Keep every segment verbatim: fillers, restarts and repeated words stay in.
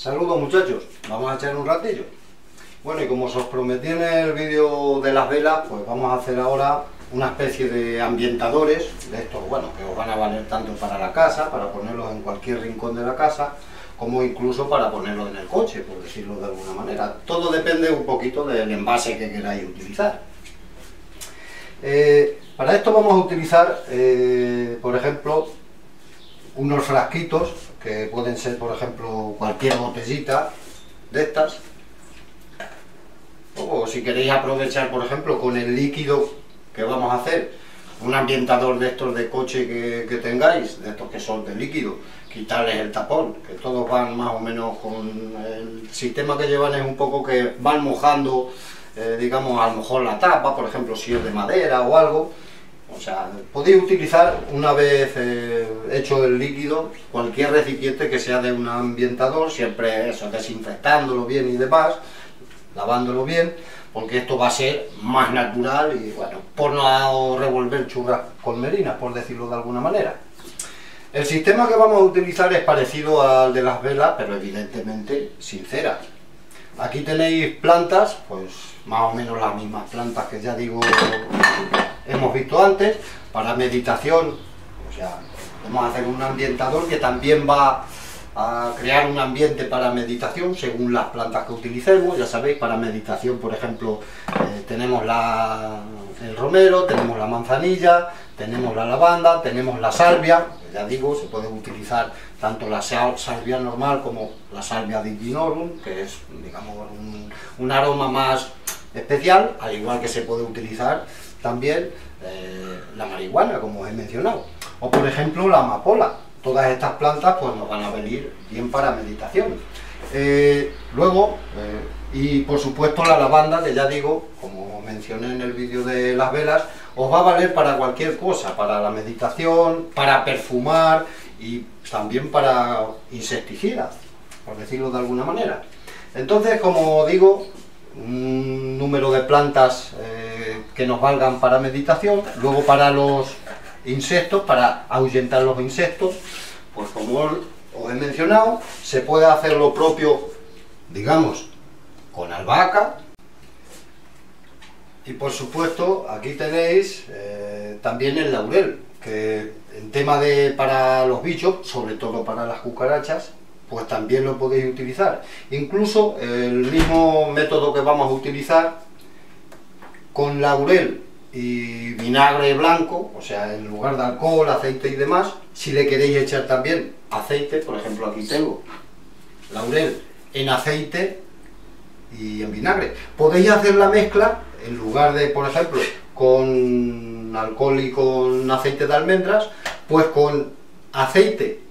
Saludos muchachos, vamos a echar un ratillo. Bueno, y como os prometí en el vídeo de las velas, pues vamos a hacer ahora una especie de ambientadores de estos, bueno, que os van a valer tanto para la casa, para ponerlos en cualquier rincón de la casa, como incluso para ponerlos en el coche, por decirlo de alguna manera. Todo depende un poquito del envase que queráis utilizar. Eh, para esto vamos a utilizar, eh, por ejemplo, unos frasquitos, que pueden ser, por ejemplo, cualquier botellita de estas. O si queréis aprovechar, por ejemplo, con el líquido que vamos a hacer, un ambientador de estos de coche que, que tengáis, de estos que son de líquido, quitarles el tapón, que todos van más o menos con el sistema que llevan, es un poco que van mojando, eh, digamos, a lo mejor la tapa, por ejemplo, si es de madera o algo. O sea, podéis utilizar, una vez eh, hecho el líquido, cualquier recipiente que sea de un ambientador, siempre eso, desinfectándolo bien y demás, lavándolo bien, porque esto va a ser más natural y, bueno, por no revolver churras con merinas, por decirlo de alguna manera. El sistema que vamos a utilizar es parecido al de las velas, pero evidentemente sin cera. Aquí tenéis plantas, pues más o menos las mismas plantas que ya digo hemos visto antes, para meditación. O sea, vamos a hacer un ambientador que también va a crear un ambiente para meditación según las plantas que utilicemos. Ya sabéis, para meditación, por ejemplo, eh, tenemos la, el romero, tenemos la manzanilla, tenemos la lavanda, tenemos la salvia. Ya digo, se puede utilizar tanto la salvia normal como la salvia divinorum, que es, digamos, un, un aroma más especial, al igual que se puede utilizar también eh, la marihuana, como os he mencionado, o por ejemplo la amapola. Todas estas plantas pues nos van a venir bien para meditación. Eh, luego, eh, y por supuesto la lavanda, que ya digo, como mencioné en el vídeo de las velas, os va a valer para cualquier cosa, para la meditación, para perfumar y también para insecticidas, por decirlo de alguna manera. Entonces, como digo, un número de plantas eh, que nos valgan para meditación. Luego, para los insectos, para ahuyentar los insectos, pues como os he mencionado, se puede hacer lo propio, digamos, con albahaca. Y por supuesto, aquí tenéis eh, también el laurel, que en tema de para los bichos, sobre todo para las cucarachas, pues también lo podéis utilizar. Incluso el mismo método que vamos a utilizar con laurel y vinagre blanco, o sea, en lugar de alcohol, aceite y demás, si le queréis echar también aceite, por ejemplo aquí tengo laurel en aceite y en vinagre. Podéis hacer la mezcla, en lugar de, por ejemplo, con alcohol y con aceite de almendras, pues con aceite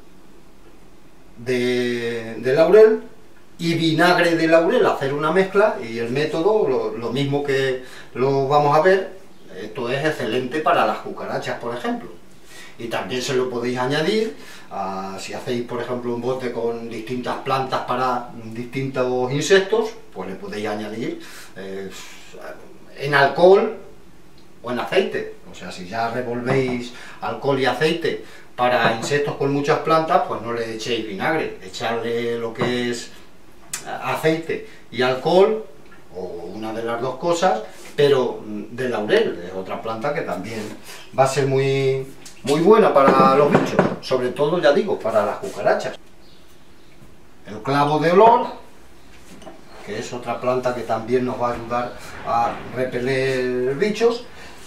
de, de laurel y vinagre de laurel, hacer una mezcla. Y el método, lo, lo mismo que lo vamos a ver, esto es excelente para las cucarachas, por ejemplo. Y también se lo podéis añadir, a, si hacéis, por ejemplo, un bote con distintas plantas para distintos insectos, pues le podéis añadir eh, en alcohol o en aceite. O sea, si ya revolvéis alcohol y aceite para insectos con muchas plantas, pues no le echéis vinagre, echarle lo que es aceite y alcohol, o una de las dos cosas, pero de laurel, es otra planta que también va a ser muy, muy buena para los bichos, sobre todo, ya digo, para las cucarachas. El clavo de olor, que es otra planta que también nos va a ayudar a repeler bichos.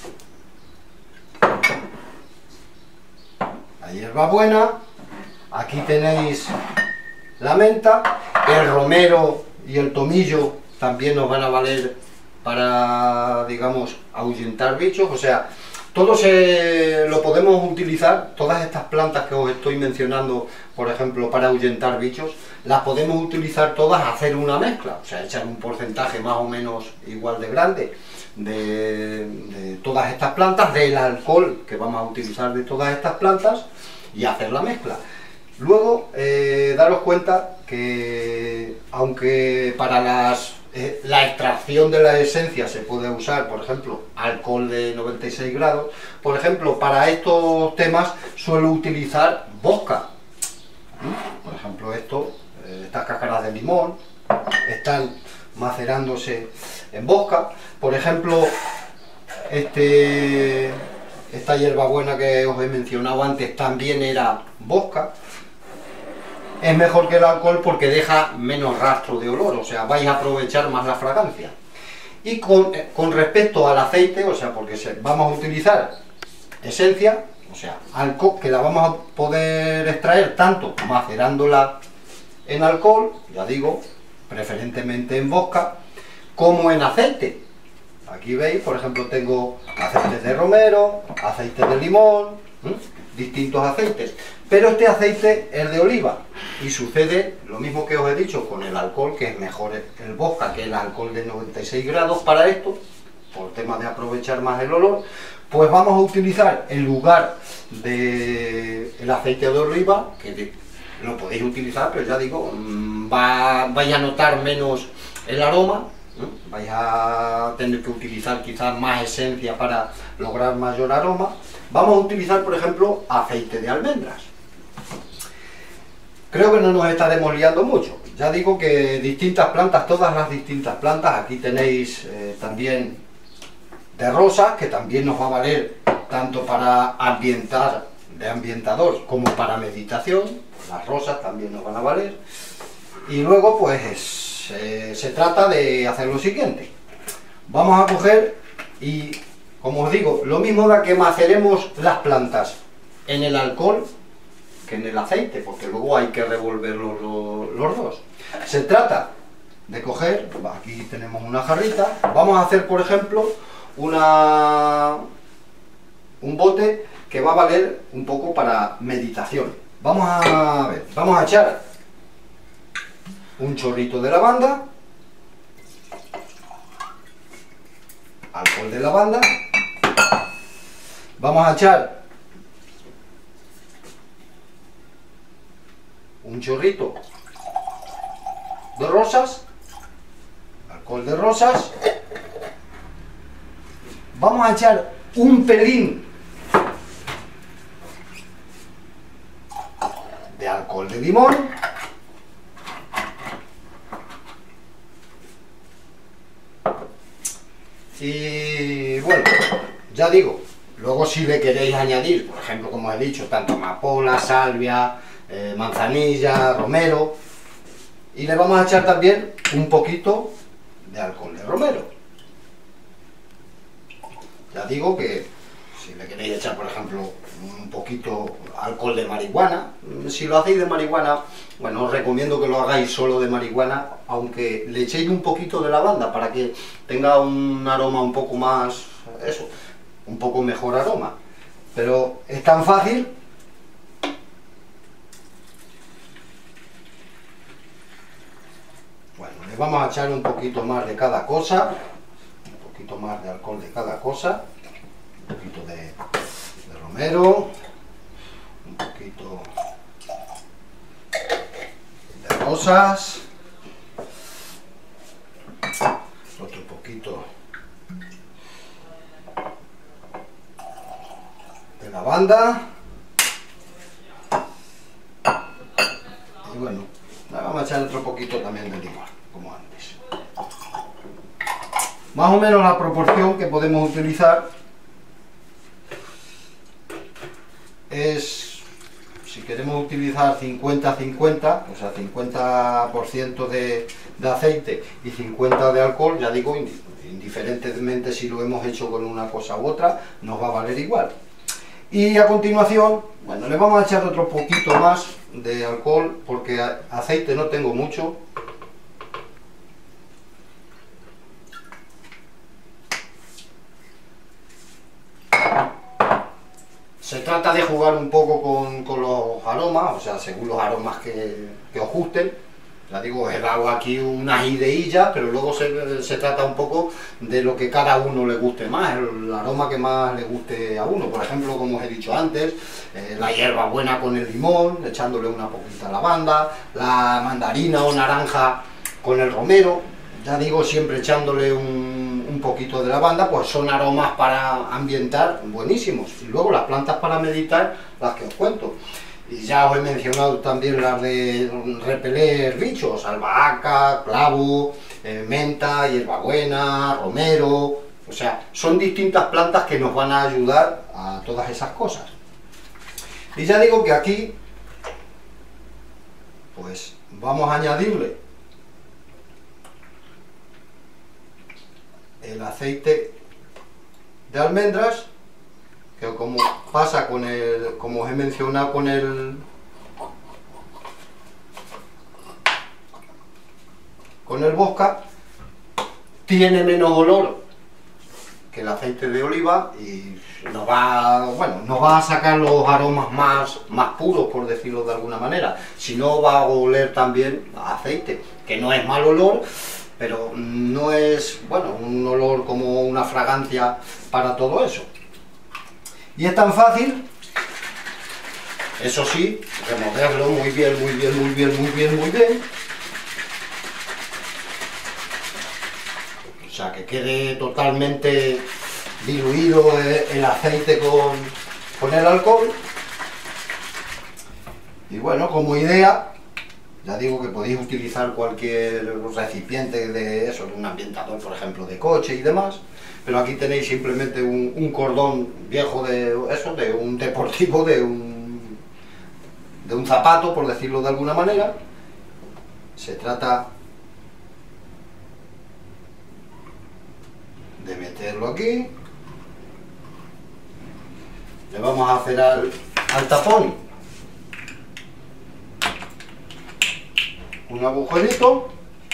La hierbabuena, aquí tenéis la menta, el romero y el tomillo también nos van a valer para, digamos, ahuyentar bichos. O sea, todo se lo podemos utilizar, todas estas plantas que os estoy mencionando, por ejemplo, para ahuyentar bichos, las podemos utilizar todas, hacer una mezcla, o sea, echar un porcentaje más o menos igual de grande de, de todas estas plantas, del alcohol que vamos a utilizar de todas estas plantas, y hacer la mezcla. Luego, eh, daros cuenta que, aunque para las, eh, la extracción de la esencia se puede usar, por ejemplo, alcohol de noventa y seis grados, por ejemplo, para estos temas suelo utilizar vodka. Por ejemplo, esto eh, estas cáscaras de limón, están macerándose en bosca. Por ejemplo, este, esta hierbabuena que os he mencionado antes también era bosca. Es mejor que el alcohol porque deja menos rastro de olor, o sea, vais a aprovechar más la fragancia. Y con, con respecto al aceite, o sea, porque se, vamos a utilizar esencia, o sea, alcohol, que la vamos a poder extraer tanto macerándola en alcohol, ya digo, preferentemente en vodka, como en aceite. Aquí veis, por ejemplo, tengo aceites de romero, aceites de limón, ¿eh? distintos aceites. Pero este aceite es de oliva y sucede lo mismo que os he dicho con el alcohol, que es mejor el vodka que el alcohol de noventa y seis grados para esto, por tema de aprovechar más el olor. Pues vamos a utilizar en lugar del aceite de oliva, que lo podéis utilizar, pero ya digo, va, vais a notar menos el aroma, ¿no? Vais a tener que utilizar quizás más esencia para lograr mayor aroma. Vamos a utilizar, por ejemplo, aceite de almendras. Creo que no nos estaremos liando mucho. Ya digo que distintas plantas, todas las distintas plantas, aquí tenéis eh, también de rosas, que también nos va a valer tanto para ambientar, de ambientador, como para meditación. Las rosas también nos van a valer. Y luego pues eh, se trata de hacer lo siguiente. Vamos a coger y, como os digo, lo mismo da que maceremos las plantas en el alcohol que en el aceite, porque luego hay que revolver los, los, los dos. Se trata de coger, aquí tenemos una jarrita, vamos a hacer, por ejemplo, una, un bote que va a valer un poco para meditación. Vamos a ver, vamos a echar un chorrito de lavanda, alcohol de lavanda, vamos a echar un chorrito de rosas, alcohol de rosas, vamos a echar un pelín de alcohol de limón, y bueno, ya digo, luego si le queréis añadir, por ejemplo, como he dicho, tanto amapola, salvia, eh, manzanilla, romero, y le vamos a echar también un poquito de alcohol de romero. Ya digo que si le queréis echar, por ejemplo, un poquito alcohol de marihuana, si lo hacéis de marihuana, bueno, os recomiendo que lo hagáis solo de marihuana, aunque le echéis un poquito de lavanda para que tenga un aroma un poco más, eso, un poco mejor aroma. Pero es tan fácil. Bueno, le vamos a echar un poquito más de cada cosa, un poquito más de alcohol de cada cosa, un poquito de, de romero, un poquito de rosas, otro poquito de lavanda, y bueno, vamos a echar otro poquito también de limón, como antes. Más o menos la proporción que podemos utilizar es, si queremos utilizar cincuenta cincuenta, o sea, cincuenta por ciento de, de aceite y cincuenta de alcohol, ya digo, indiferentemente si lo hemos hecho con una cosa u otra, nos va a valer igual. Y a continuación, bueno, le vamos a echar otro poquito más de alcohol, porque aceite no tengo mucho. Se trata de jugar un poco con, con los aromas, o sea, según los aromas que, que os gusten. Ya digo, he dado aquí unas ideillas, pero luego se, se trata un poco de lo que cada uno le guste más, el aroma que más le guste a uno. Por ejemplo, como os he dicho antes, eh, la hierbabuena con el limón, echándole una poquita lavanda, la mandarina o naranja con el romero, ya digo, siempre echándole un, un poquito de lavanda, pues son aromas para ambientar buenísimos. Y luego las plantas para meditar, las que os cuento. Y ya os he mencionado también las de repeler bichos, albahaca, clavo, eh, menta, hierbabuena, romero. O sea, son distintas plantas que nos van a ayudar a todas esas cosas. Y ya digo que aquí, pues vamos a añadirle el aceite de almendras, que como pasa con el, como os he mencionado con el con el vodka, tiene menos olor que el aceite de oliva y nos va, bueno, nos va a sacar los aromas más, más puros, por decirlo de alguna manera. Si no, va a oler también a aceite, que no es mal olor, pero no es, bueno, un olor como una fragancia para todo eso. Y es tan fácil, eso sí, removerlo muy bien, muy bien, muy bien, muy bien, muy bien. O sea, que quede totalmente diluido el aceite con, con el alcohol. Y bueno, como idea, ya digo que podéis utilizar cualquier recipiente de eso, de un ambientador, por ejemplo, de coche y demás. Pero aquí tenéis simplemente un, un cordón viejo de eso, de un deportivo, de un, de un zapato, por decirlo de alguna manera. Se trata de meterlo aquí. Le vamos a hacer al, al tapón un agujerito.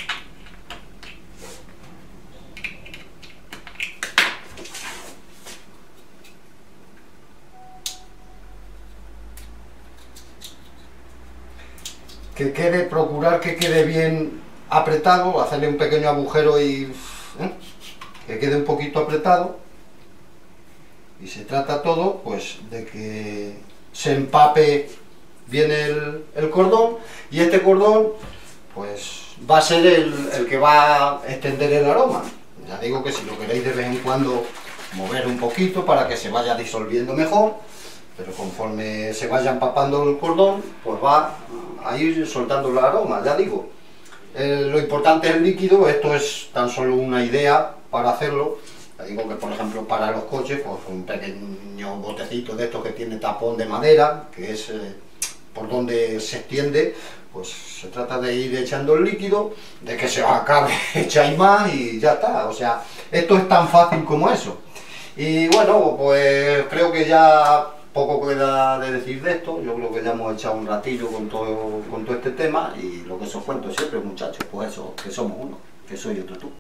Que quede, procurar que quede bien apretado, hacerle un pequeño agujero y ¿eh? que quede un poquito apretado. Y se trata todo pues de que se empape bien el, el cordón, y este cordón pues va a ser el, el que va a extender el aroma. Ya digo que si lo queréis de vez en cuando mover un poquito para que se vaya disolviendo mejor, pero conforme se vaya empapando el cordón pues va a ir soltando el aroma. Ya digo, eh, lo importante es el líquido. Esto es tan solo una idea para hacerlo. Digo que, por ejemplo, para los coches, pues un pequeño botecito de estos que tiene tapón de madera, que es eh, por donde se extiende, pues se trata de ir echando el líquido, de que se acabe, echáis más y ya está. O sea, esto es tan fácil como eso. Y bueno, pues creo que ya poco queda de decir de esto. Yo creo que ya hemos echado un ratillo con todo, con todo este tema, y lo que os cuento siempre, muchachos, pues eso, que somos uno, que soy otro tú.